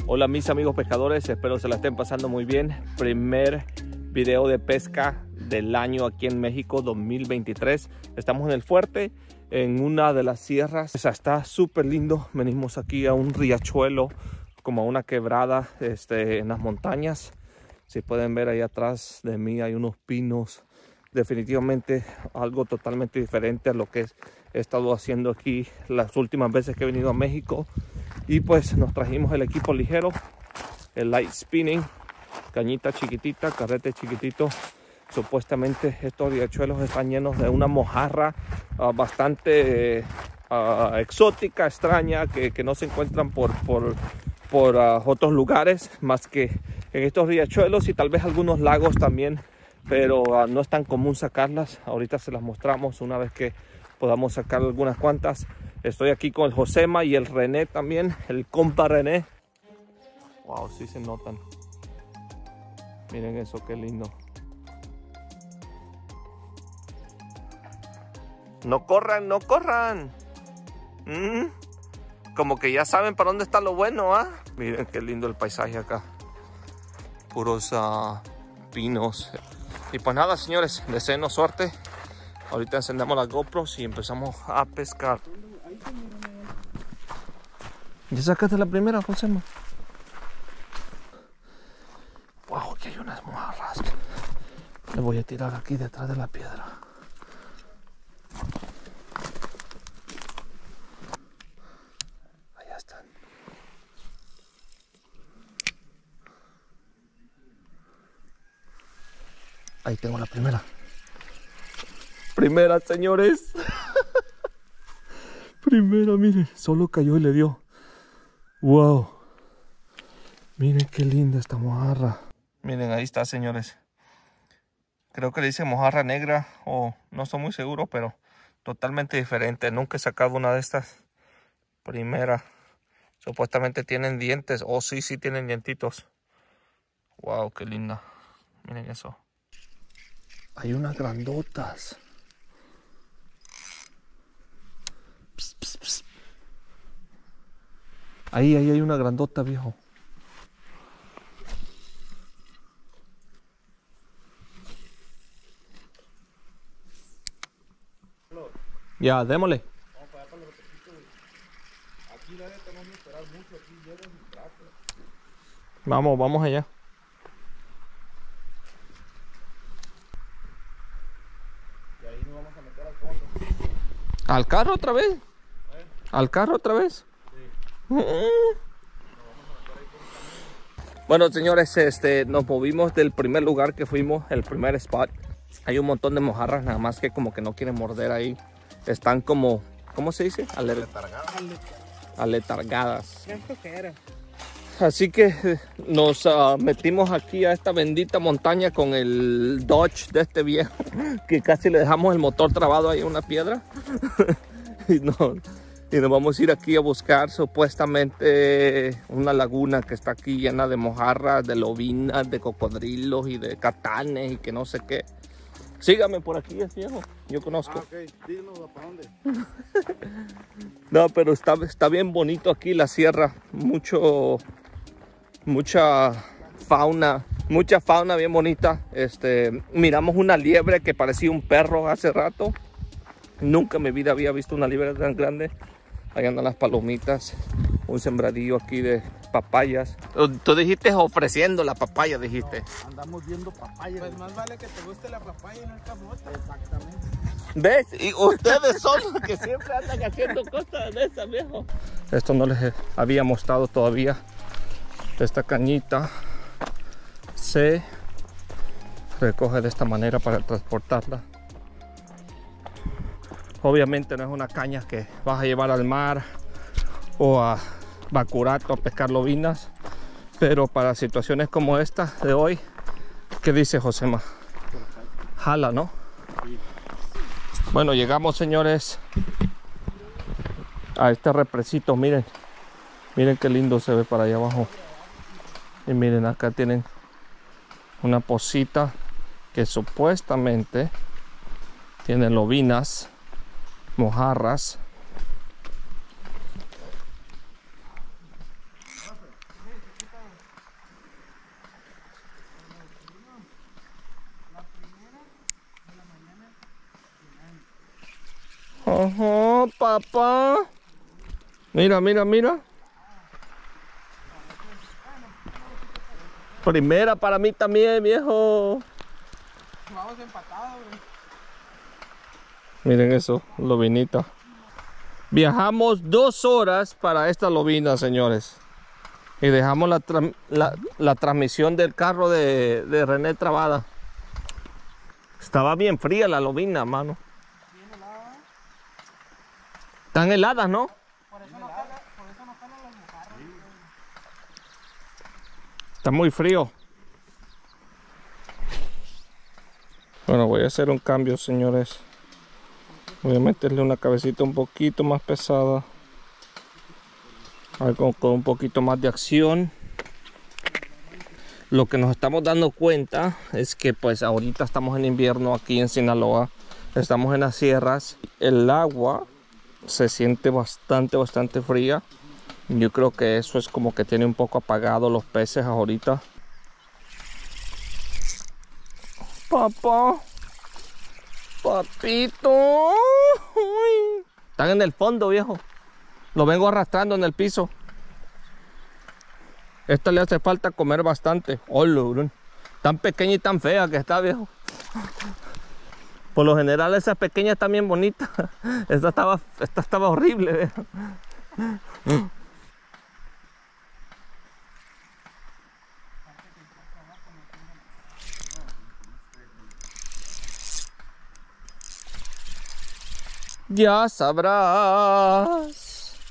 Hola mis amigos pescadores, espero se la estén pasando muy bien. Primer video de pesca del año aquí en México 2023. Estamos en el fuerte, en una de las sierras. Está súper lindo. Venimos aquí a un riachuelo, como a una quebrada en las montañas. Si pueden ver ahí atrás de mí hay unos pinos. Definitivamente algo totalmente diferente a lo que he estado haciendo aquí las últimas veces que he venido a México. Y pues nos trajimos el equipo ligero, el light spinning, cañita chiquitita, carrete chiquitito. Supuestamente estos riachuelos están llenos de una mojarra bastante exótica, extraña, que no se encuentran por otros lugares más que en estos riachuelos y tal vez algunos lagos también, pero no es tan común sacarlas. Ahorita se las mostramos una vez que podamos sacar algunas cuantas. Estoy aquí con el Josema y el René también, el compa René. Wow, sí se notan. Miren eso, qué lindo. No corran, no corran. Como que ya saben para dónde está lo bueno, ¿ah? Miren qué lindo el paisaje acá. Puros pinos. Y pues nada, señores, deseenos suerte. Ahorita encendemos las GoPros y empezamos a pescar. ¿Ya sacaste la primera, Josema? Wow, aquí hay unas mojarras. Le voy a tirar aquí detrás de la piedra. Allá están. Ahí tengo la primera. Primera, señores. Primera, miren. Solo cayó y le dio. Wow. Miren qué linda esta mojarra. Miren, ahí está, señores. Creo que le dice mojarra negra o no estoy muy seguro, pero totalmente diferente. Nunca he sacado una de estas. Primera. Supuestamente tienen dientes. Oh, sí, sí tienen dientitos. Wow, qué linda. Miren eso. Hay unas grandotas. Psst, psst, psst. Ahí hay una grandota, viejo. Ya, démosle. Vamos para allá para los pepitos. Aquí la neta no vamos a esperar mucho, aquí llegan y tratos. Vamos allá. Y ahí nos vamos a meter al fondo. ¿Al carro otra vez? ¿Al carro otra vez? Sí. Bueno, señores, nos movimos del primer lugar que fuimos, el primer spot. Hay un montón de mojarras, nada más que como que no quieren morder ahí. Están como, ¿cómo se dice? Aletargadas. Así que nos metimos aquí a esta bendita montaña con el Dodge de este viejo, que casi le dejamos el motor trabado ahí en una piedra. y nos vamos a ir aquí a buscar supuestamente una laguna que está aquí llena de mojarras, de lobinas, de cocodrilos y de catanes y que no sé qué. Sígame por aquí, es viejo. Yo conozco. Ok, díganos para dónde. No, pero está bien bonito aquí la sierra. Mucha fauna bien bonita. Miramos una liebre que parecía un perro hace rato. Nunca en mi vida había visto una liebre tan grande. Ahí andan las palomitas. Un sembradillo aquí de papayas. Tú dijiste ofreciendo la papaya, dijiste. Andamos viendo papaya. Pues más vale que te guste la papaya y no el camote. Exactamente. ¿Ves? Y ustedes son los que siempre andan haciendo cosas de esas, viejo. Esto no les había mostrado todavía. Esta cañita se recoge de esta manera para transportarla. Obviamente no es una caña que vas a llevar al mar o a Bacurato a pescar lobinas, pero para situaciones como esta de hoy, ¿qué dice Josema? Jala, ¿no? Sí. Bueno, llegamos, señores, a este represito. Miren qué lindo se ve para allá abajo. Y miren, acá tienen una pocita que supuestamente tiene lobinas, mojarras. Oh, papá. Mira, mira, mira. Primera para mí también, viejo. Vamos empatados, güey. Miren eso, lobinita. Viajamos 2 horas para esta lobina, señores. Y dejamos la transmisión del carro de René Trabada. Estaba bien fría la lobina, mano. Bien helada. Están heladas, ¿no? Por eso no jalan las mojarras. Está muy frío. Bueno, voy a hacer un cambio, señores. Voy a meterle una cabecita un poquito más pesada. Algo con un poquito más de acción. Lo que nos estamos dando cuenta es que pues ahorita estamos en invierno aquí en Sinaloa. Estamos en las sierras. El agua se siente bastante fría. Yo creo que eso es como que tiene un poco apagado los peces ahorita. Papá. Papito. Uy. Están en el fondo, viejo. Lo vengo arrastrando en el piso. Esta le hace falta comer bastante. Oh, tan pequeña y tan fea que está, viejo. Por lo general esas pequeñas están bien bonitas. Esta estaba horrible, viejo. Ya sabrás.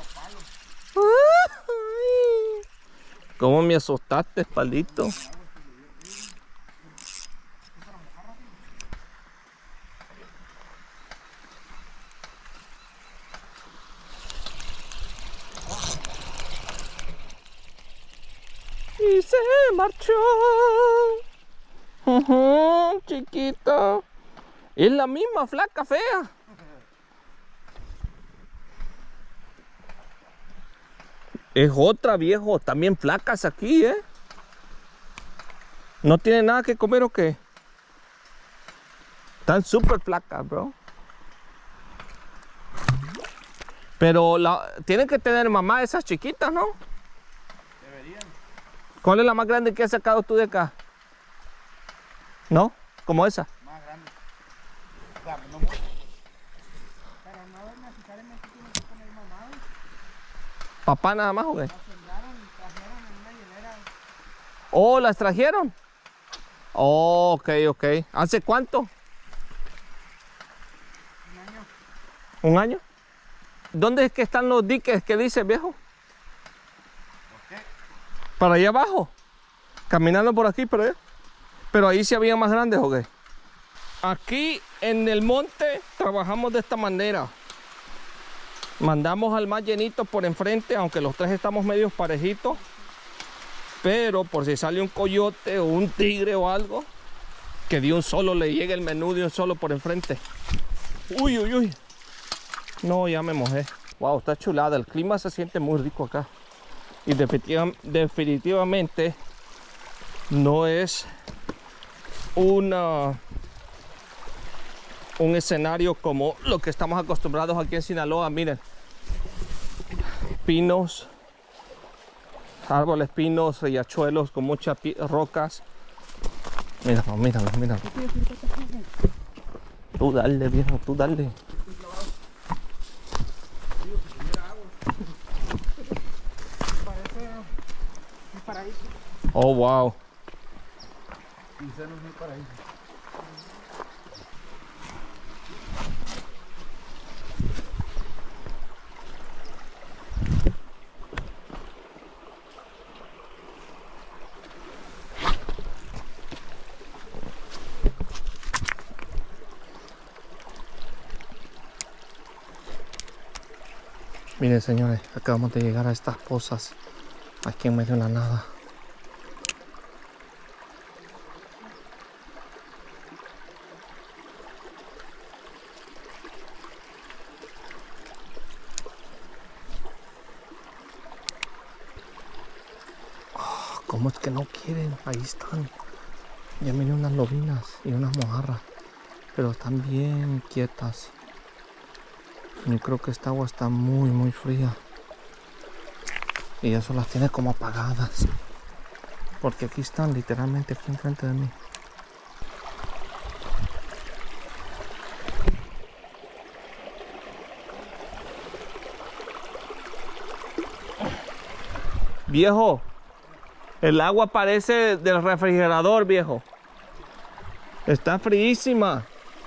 ¿Cómo me asustaste, espaldito? Y se marchó. Chiquita. Es la misma flaca fea. Es otra, viejo. También flacas aquí, ¿eh? ¿No tiene nada que comer o qué? Están súper flacas, bro. Pero tienen que tener mamá esas chiquitas, ¿no? Deberían. ¿Cuál es la más grande que has sacado tú de acá? ¿No? Como esa. Más grande. O sea, no mucho. Pero no necesariamente tiene que poner mamá. ¿Papá nada más o qué? Las sembraron y trajeron en una hielera. Oh, ¿las trajeron? Oh, ok, ok. ¿Hace cuánto? Un año. ¿Un año? ¿Dónde es que están los diques que dice, viejo? ¿Qué? Para allá abajo. Caminando por aquí, pero ahí sí había más grandes, ¿o qué? Aquí en el monte trabajamos de esta manera. Mandamos al más llenito por enfrente, aunque los tres estamos medios parejitos. Pero por si sale un coyote o un tigre o algo, que de un solo le llegue el menú de un solo por enfrente. Uy, uy, uy. No, ya me mojé. Wow, está chulada. El clima se siente muy rico acá. Y definitivamente no es un escenario como lo que estamos acostumbrados aquí en Sinaloa. Miren, pinos, árboles pinos, riachuelos con muchas rocas. Míralo, míralo, míralo. Tú dale, viejo, tú dale. Parece un paraíso. Oh, wow. Quizá no es muy paraíso. Miren, señores, acabamos de llegar a estas pozas aquí en medio de la nada. ¿Cómo es que no quieren? Ahí están. Ya miren unas lobinas y unas mojarras, pero están bien quietas. Yo creo que esta agua está muy fría. Y eso las tiene como apagadas. Porque aquí están literalmente aquí enfrente de mí. Viejo, el agua parece del refrigerador, viejo. Está fríísima.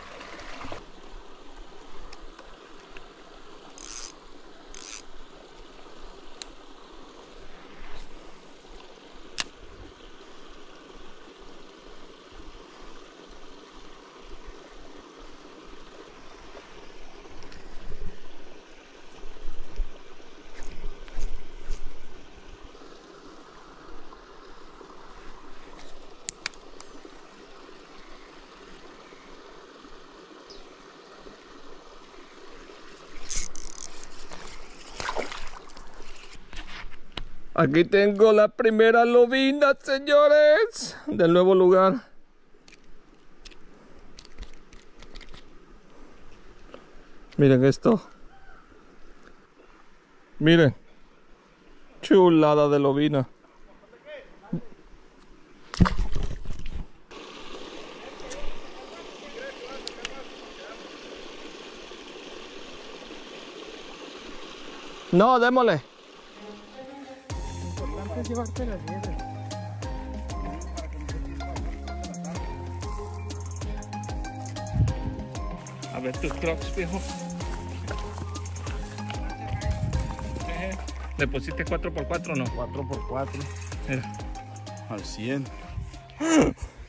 Aquí tengo la primera lobina, señores, del nuevo lugar. Miren esto. Miren. Chulada de lobina. No, démosle. Es llevarte las liebre. A ver tus crocs, viejo. ¿Le pusiste 4x4 o no? 4x4. Mira. Al 100.